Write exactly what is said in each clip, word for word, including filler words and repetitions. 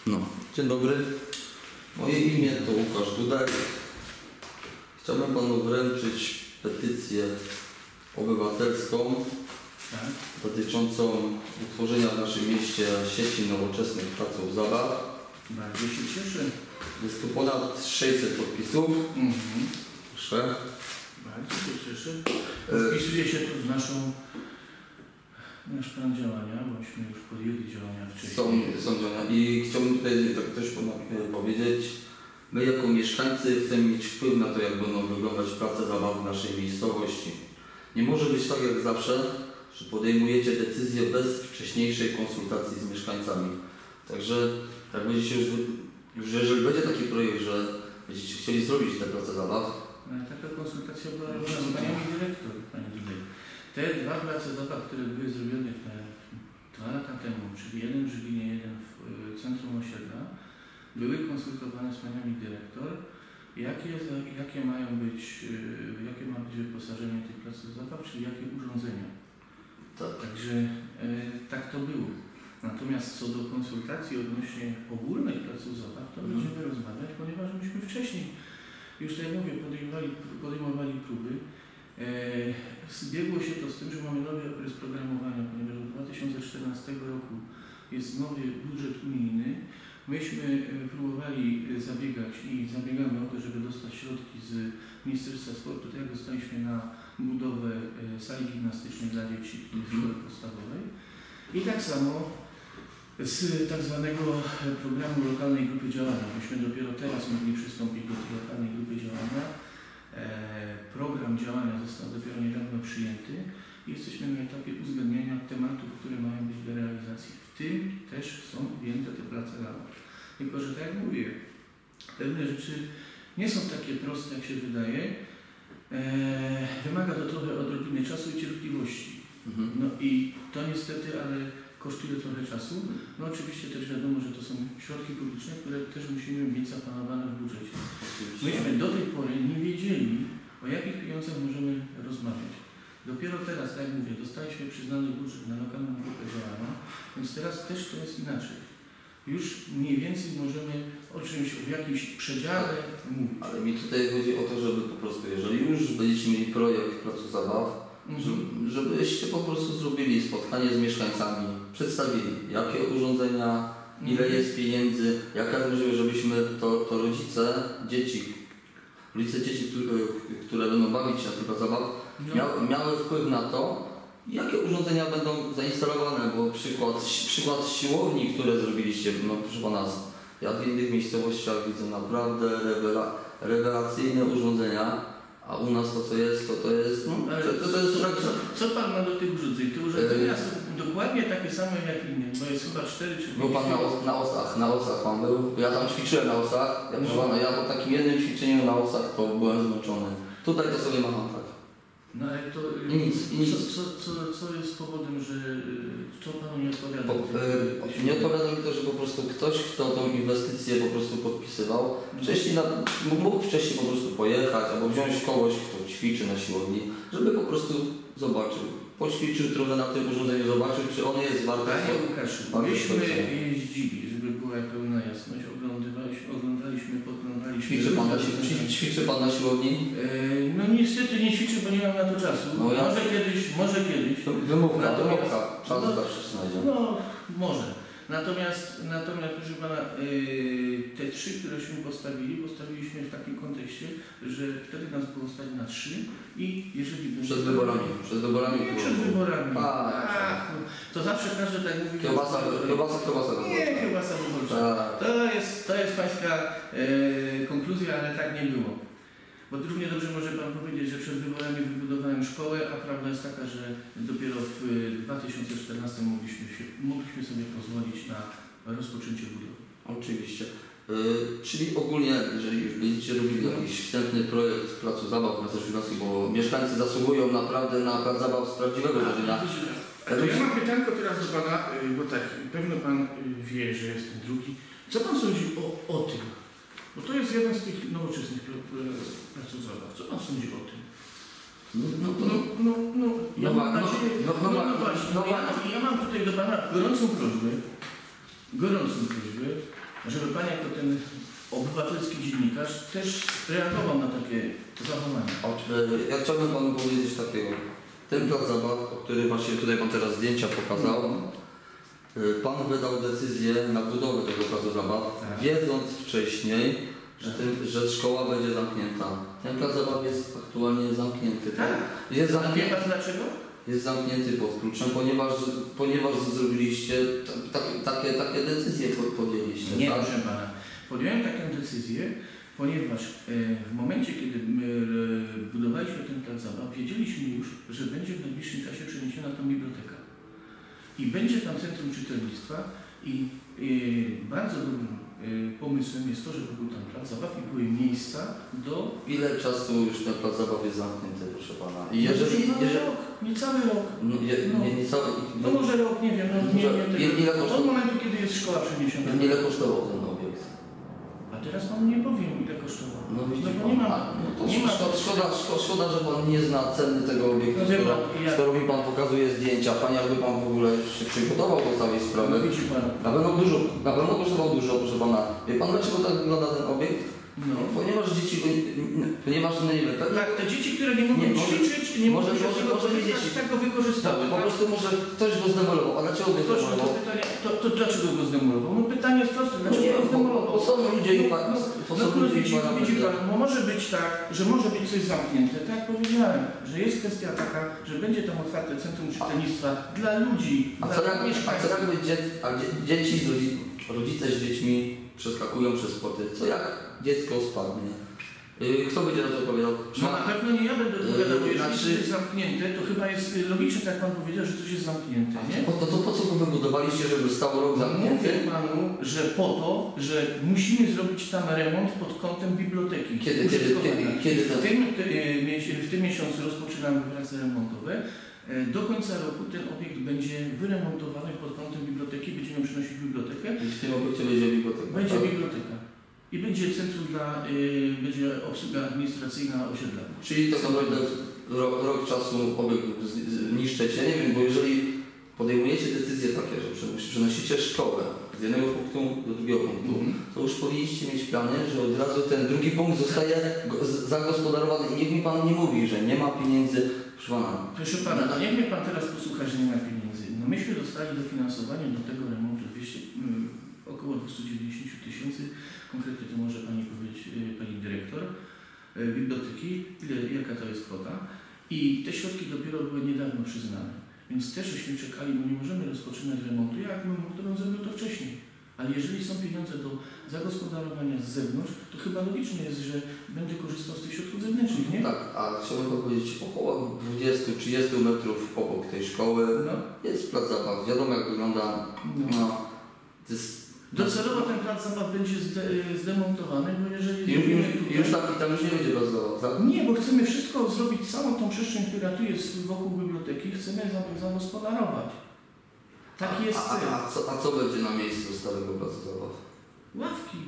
No, dzień dobry. Moje imię to Łukasz Dudek. Chciałbym panu wręczyć petycję obywatelską tak. dotyczącą utworzenia w naszym mieście sieci nowoczesnych placów zabaw. Bardzo się cieszę. Jest tu ponad sześćset podpisów. Mhm. Proszę. Bardzo się cieszę. Wpisuje się to w naszą, nasz plan działania, bośmy już podjęli działania wcześniej. Są, są działania i chciałbym tutaj tak też powiedzieć, my jako mieszkańcy chcemy mieć wpływ na to, jak będą wyglądać place zabaw w naszej miejscowości. Nie może być tak jak zawsze, że podejmujecie decyzje bez wcześniejszej konsultacji z mieszkańcami. Także jak będziecie już, już jeżeli będzie taki projekt, że będziecie chcieli zrobić te place zabaw. Ale taka konsultacja była robiona z paniami dyrektor, pani Dudek. Te dwa place zabaw, które były zrobione w, dwa lata temu, czyli jeden w Żywinie, jeden w y, centrum osiedla, były konsultowane z paniami dyrektor, jakie, jakie mają być, y, jakie ma być wyposażenie tych placów zabaw, czyli jakie urządzenia. Tak. Także y, tak to było. Natomiast co do konsultacji odnośnie ogólnych placów zabaw, to mhm. będziemy rozmawiać, ponieważ myśmy wcześniej, już tak jak mówię, podejmowali, podejmowali próby. E, zbiegło się to z tym, że mamy nowy okres programowania, ponieważ od dwa tysiące czternastego roku jest nowy budżet unijny. Myśmy próbowali zabiegać i zabiegamy o to, żeby dostać środki z Ministerstwa Sportu, tak jak dostaliśmy na budowę sali gimnastycznej dla dzieci w szkole podstawowej. I tak samo z tak zwanego programu lokalnej grupy działania. Myśmy dopiero teraz mogli przystąpić do tej lokalnej grupy działania. E, program działania został dopiero niedawno przyjęty i jesteśmy na etapie uzgadniania tematów, które mają być do realizacji. W tym też są ujęte te place zabaw. Tylko że tak jak mówię, pewne rzeczy nie są takie proste, jak się wydaje. E, wymaga to trochę odrobiny czasu i cierpliwości. Mhm. No i to niestety, ale kosztuje trochę czasu. No oczywiście też wiadomo, że to są środki publiczne, które też musimy mieć zaplanowane w budżecie. Myśmy do tej pory nie wiedzieli, o jakich pieniądzach możemy rozmawiać. Dopiero teraz, tak jak mówię, dostaliśmy przyznany budżet na lokalną grupę działania, więc teraz też to jest inaczej. Już mniej więcej możemy o czymś, w jakimś przedziale mówić. Ale mi tutaj chodzi o to, żeby po prostu, jeżeli już będziecie mieli projekt placu zabaw, mhm. żebyście po prostu zrobili spotkanie z mieszkańcami, przedstawili jakie urządzenia, ile mhm. jest pieniędzy, jaka jest możliwość, żebyśmy to, to rodzice, dzieci, rodzice dzieci, które, które będą bawić się na tych zabaw, no. mia, miały wpływ na to, jakie urządzenia będą zainstalowane, bo przykład, przykład siłowni, które zrobiliście, no proszę pana, ja w innych miejscowościach widzę naprawdę rewela, rewelacyjne urządzenia. A u nas to co jest, to to jest, no, to, to, to jest co, tak... Co, co pan ma do tych urządzeń? Te urządzenia są dokładnie takie same jak inne, bo jest chyba cztery czy pięć. Był pan na, os, na osach, na osach pan był, ja tam ćwiczyłem na osach, ja, no. pana, ja po takim jednym ćwiczeniu na osach to byłem zmęczony. Tutaj to sobie macham tak. No ale to nic, nic. Co, co, co, co jest powodem, że co panu nie odpowiada? Po, yy, nie odpowiada mi to, że po prostu ktoś, kto tą inwestycję po prostu podpisywał, wcześniej na, mógł wcześniej po prostu pojechać albo wziąć kogoś, kto ćwiczy na siłowni, żeby po prostu zobaczył. Poćwiczył trochę na tym urządzeniu, zobaczył, czy on jest wart. Panie Łukaszu, myśmy jeździli, żeby była pełna jasność, oglądaliśmy, oglądaliśmy, podglądaliśmy. Ćwiczy pan, na, ćwiczy pan na siłowni? Yy, no niestety nie ćwiczę, bo nie mam na to czasu. No ja... Może kiedyś, może kiedyś. Wymówka, wymówka. Czas no, zawsze się znajdzie. No, może. Natomiast, natomiast proszę pana, yy, te trzy, któreśmy postawili, postawiliśmy w takim kontekście, że wtedy nas było stać na trzy i jeżeli... Przed wyborami, przed wyborami. Nie, przed wyborami. A, Ach, no, to zawsze każdy tak mówi... Kiełbasa, kiełbasa, kiełbasa wyborcza. Nie, kiełbasa wyborcza. To jest, to jest pańska yy, konkluzja, ale tak nie było. Bo równie dobrze może pan powiedzieć, że przed wyborami wybudowałem szkołę, a prawda jest taka, że dopiero w dwa tysiące czternastym mogliśmy, się, mogliśmy sobie pozwolić na rozpoczęcie budowy. Oczywiście. Yy, czyli ogólnie, jeżeli już będziecie robili jakiś wstępny projekt placu zabaw w Miasteczku Żydowskim, bo mieszkańcy zasługują naprawdę na plac zabaw z prawdziwego zdarzenia. To ja mam pytanko teraz do pana, bo tak, pewno pan wie, że jest ten drugi. Co pan sądzi o, o tym? Bo to jest jeden z tych nowoczesnych placów zabaw. Co pan sądzi o tym? No, no, no, no, no, ja mam nadzieję, no, no, no, no właśnie, no, ja, ja mam tutaj do pana gorącą prośbę, gorącą prośbę, żeby Pan jako ten obywatelski dziennikarz też reagował na takie zachowania. Ja chciałbym Panu powiedzieć takiego. Ten plac zabaw, o który właśnie tutaj Pan teraz zdjęcia pokazał, Pan wydał decyzję na budowę tego placu zabaw, tak, wiedząc wcześniej, że, ten, że szkoła będzie zamknięta. Ten plac zabaw jest aktualnie zamknięty. Tak? Jest zamknięty. A wie Pan dlaczego? Jest zamknięty pod kluczem, ponieważ, ponieważ zrobiliście tak, takie, takie decyzje, podjęliście. Nie, tak? proszę Pana. Podjąłem taką decyzję, ponieważ w momencie, kiedy my budowaliśmy ten plac zabaw, wiedzieliśmy już, że będzie w najbliższym czasie przeniesiona tam biblioteka. I będzie tam centrum czytelnictwa i, i bardzo dobrym y, pomysłem jest to, żeby był tam plac zabaw i były miejsca do... Ile czasu już ten plac zabaw jest zamknięty, proszę Pana? I jeżeli, jeżeli, jeżeli... rok, nie cały rok. No, je, no. Nie, nie cały... No może rok, nie wiem. No, nie, nie, ile, ile kosztował, od momentu, kiedy jest szkoła przeniesiona. Ile kosztował ten obiekt? A teraz Panu nie powiem, ile kosztował. No, no bo nie ma... No to nie ma szkoda, szkoda, szkoda, szkoda, że Pan nie zna ceny tego obiektu, no, skoro, ja... skoro mi Pan pokazuje zdjęcia. Panie, jakby Pan w ogóle się przygotował do całej sprawy. No, widzi Pan. Na pewno dużo, na pewno kosztował dużo, proszę Pana. Wie Pan, dlaczego tak wygląda ten obiekt? No. Ponieważ dzieci, ponieważ nie wiem, tak? Tak, te dzieci, które nie mogą nie, ćwiczyć, nie może, mogą może, może nie dzieci, tak go wykorzystały. Po tak? prostu może ktoś go zdemolował, a dlaczego go Ktoś, zdemolował? to, pytanie, to, to dlaczego go zdemolował? No pytanie jest proste, dlaczego no nie, go zdemolował? Bo są ludzie i pan, no, to no, są no, ludzie widzi, i widzi pan, no może być tak, że może być coś zamknięte, tak jak powiedziałem, że jest kwestia taka, że będzie tam otwarte centrum czytelnictwa dla ludzi, A dla co jak, a mieszkańców. co jakby dzie, a dzie, dzieci, z rodzi, rodzice z dziećmi przeskakują przez płoty? Co jak dziecko spadnie? Yy, kto będzie na to odpowiadał? No na pewno nie ja będę odpowiadał, bo jeżeli znaczy... coś jest zamknięte, to chyba jest logiczne, tak jak Pan powiedział, że coś jest zamknięte, nie? To, to, to po co go wybudowaliście, żeby stał rok zamknięty? Mówię Panu, że po to, że musimy zrobić tam remont pod kątem biblioteki. Kiedy, kiedy, kiedy, kiedy w, tym, w tym miesiącu rozpoczynamy prace remontowe. Do końca roku ten obiekt będzie wyremontowany pod kątem biblioteki, będziemy przynosić bibliotekę. I w tym obiekcie będzie biblioteka. Będzie tak? biblioteka. I będzie centrum dla, yy, będzie obsługa administracyjna osiedla. Czyli tak naprawdę rok, rok czasu obiekt niszczycie. Nie wiem, bo jeżeli podejmujecie decyzje takie, że przenosicie szkołę z jednego punktu do drugiego punktu, mm. to już powinniście mieć plany, że od razu ten drugi punkt zostaje zagospodarowany i niech mi Pan nie mówi, że nie ma pieniędzy. Proszę Pana. Proszę Pana, no niech mnie Pan teraz posłucha, że nie ma pieniędzy. No myśmy dostali dofinansowanie do tego remontu dwieście, około dwieście dziewięćdziesiąt tysięcy. Konkretnie to może Pani powiedzieć, Pani Dyrektor biblioteki, ile, jaka to jest kwota. I te środki dopiero były niedawno przyznane. Więc też żeśmy czekali, bo nie możemy rozpoczynać remontu, jak bym zrobił to wcześniej. Ale jeżeli są pieniądze do zagospodarowania z zewnątrz, to chyba logiczne jest, że będę korzystał z tych środków zewnętrznych, nie? Tak, a chciałbym powiedzieć, około dwudziestu do trzydziestu metrów obok tej szkoły no. jest plac zabaw. Wiadomo jak wygląda. No. No, to jest Docelowo ten plac zabaw będzie zde, zdemontowany, bo jeżeli... Już, już, tutaj, już tam, tam już nie będzie plac zabaw, tak? Nie, bo chcemy wszystko zrobić, całą tą przestrzeń, która tu jest wokół biblioteki, chcemy zagospodarować. Taki jest a, cel. A, a, co, a co będzie na miejscu starego placu zabaw? Ławki.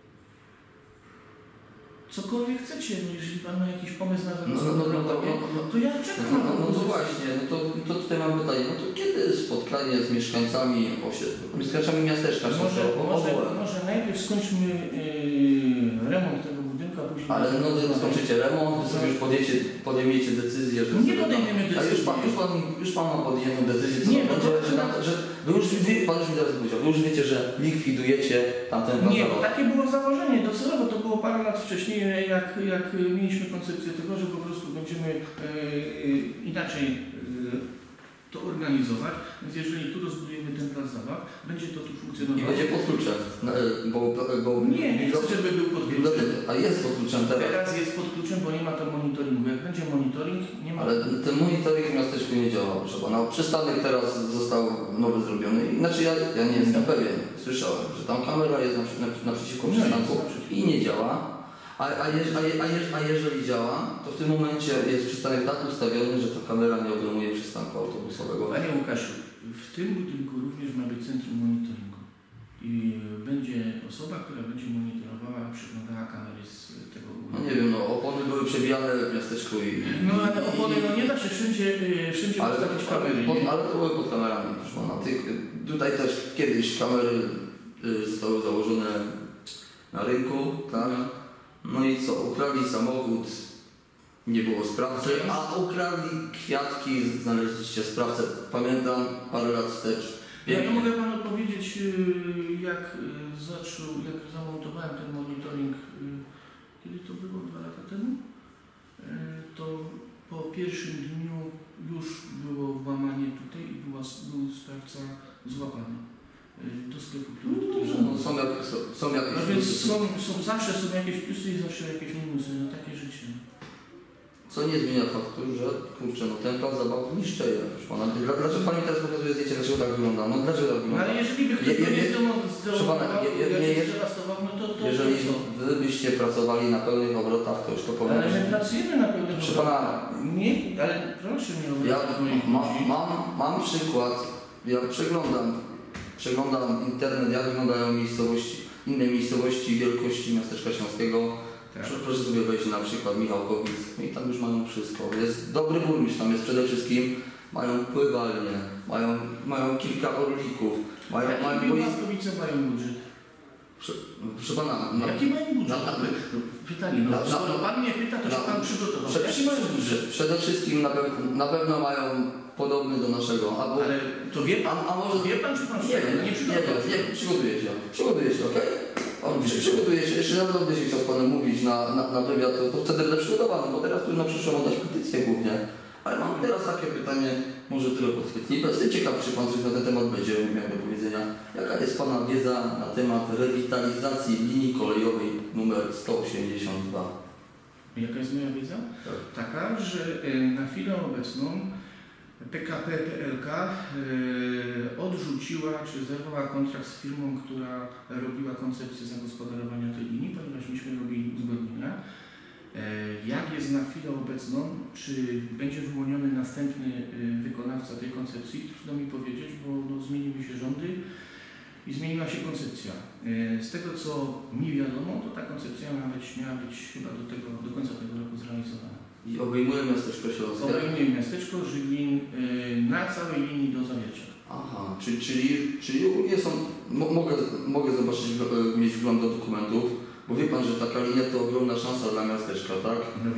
Cokolwiek chcecie, no jeżeli Pan ma jakiś pomysł na zagospodarowanie, no, no, no, no, no, to ja czekam no, na no, to. No, no właśnie, no to, to tutaj mam pytanie, no to kiedy spotkanie z mieszkańcami osiedla, z mieszkańcami miasteczka? Może, może, może najpierw skończmy yy, remont tego budynku, a później... Ale no to skończycie remont, wy sobie już podjęcie, podejmiecie decyzję, że... Nie podejmiemy decyzji. A już pan, już pan, już pan ma podjętą decyzję, co nie, będzie, to, że, na, że wy już, wy, pan już mi teraz powiedział, wy już wiecie, że likwidujecie tamten plac. Nie, bo takie było założenie, docelowo to było parę lat wcześniej, jak, jak mieliśmy koncepcję tego, że po prostu będziemy e, inaczej e, to organizować, więc jeżeli tu rozbudujemy ten plac zabaw, będzie to tu funkcjonować. I będzie pod kluczem, bo... bo nie, nie chcę, żeby był pod kluczem. A jest pod kluczem teraz. Teraz jest pod kluczem, bo nie ma tam monitoringu. Jak będzie monitoring, nie ma... Ale ten monitoring w miasteczku nie działa, proszę pana. Przystanek teraz został nowy zrobiony. Znaczy ja, ja nie jestem pewien. Słyszałem, że tam kamera jest naprzeciwko przystanku i nie działa. A, a, jeż, a, je, a, jeż, a jeżeli działa, to w tym momencie jest przystanek tak ustawiony, że ta kamera nie obejmuje przystanku autobusowego. Panie Łukaszu, w tym budynku również ma być centrum monitoringu. I będzie osoba, która będzie monitorowała, przyglądała kamery z tego budynku. No nie wiem, no opony były przebijane w miasteczku i... No ale opony, no nie da się wszędzie, wszędzie ale, postawić kamery. Pod, ale to były pod kamerami, proszę pana. Ty, tutaj też kiedyś kamery y, zostały założone na rynku, tak? No i co, ukradli samochód, nie było sprawcy, a ukradli kwiatki, znaleźliście sprawcę. Pamiętam parę lat wstecz. Ja to mogę Panu powiedzieć, jak zaczął, jak zamontowałem ten monitoring, kiedy to było, dwa lata temu, to po pierwszym dniu już było włamanie tutaj i była, był sprawca złapany do sklepu. No, są, jak, są, są jakieś no więc są, są, zawsze są jakieś plusy i zawsze jakieś minusy, no takie życie. Co nie zmienia faktu, że kurczę, no ten plac zabaw niszczeje. Dlaczego Pani teraz pokazuje zdjęcie, dlaczego tak wygląda? No dlaczego tak wygląda? No, ale jeżeli by ktoś je, je, nie zdemastował, no to, to jeżeli to Wy byście pracowali na pełnych obrotach, to już to powiem. Ale my pracujemy na pełnych obrotach. Pana, nie, ale proszę mnie o ja mam, mam, mam przykład, ja przeglądam, przeglądam internet, jak wyglądają miejscowości, inne miejscowości wielkości miasteczka śląskiego. Tak. Proszę sobie wejść na przykład Michałkowic, no i tam już mają wszystko. Jest dobry burmistrz, tam jest przede wszystkim, mają pływalnię, mają, mają kilka orlików, mają... Jaki mają Michałkowice mają budżet? Proszę, proszę Pana... No, Jaki mają budżet? Na, na, Pytanie, no, na, skoro Pan mnie pyta, to na, się Pan przygotował. Prze, Jaki mają budżet? Przede wszystkim na, pe na pewno mają podobny do naszego, albo... Ale to wie Pan, a, a może wie Pan, czy Pan nie, nie, nie, nie, nie, przygotuję się, przygotuję się, okej? Okay? Przygotuję się, jeszcze naprawdę się chciał z Panem mówić na, na, na wywiad, to, to wtedy będę przygotowany, bo teraz trudno przyszło oddać petycję głównie. Ale mam teraz takie pytanie, może tyle podchwytnie. Jestem ciekaw, czy Pan coś na ten temat będzie miał do powiedzenia. Jaka jest Pana wiedza na temat rewitalizacji linii kolejowej numer sto osiemdziesiąt dwa? Jaka jest moja wiedza? Tak. Taka, że na chwilę obecną P K P P L K odrzuciła czy zerwała kontrakt z firmą, która robiła koncepcję zagospodarowania tej linii, ponieważ myśmy robili uzgodnienia. Jak jest na chwilę obecną, czy będzie wyłoniony następny wykonawca tej koncepcji, trudno mi powiedzieć, bo no, zmieniły się rządy i zmieniła się koncepcja. Z tego co mi wiadomo, to ta koncepcja ma być, miała być chyba do, tego, do końca tego roku zrealizowana. I obejmuje miasteczko śląskie? Obejmuje miasteczko Żyglin na całej linii do Zawiercia. Aha, czyli, czyli, czyli ogólnie są, mo, mogę, mogę zobaczyć, mieć wgląd do dokumentów, bo wie Pan, że taka linia to ogromna szansa dla miasteczka, tak?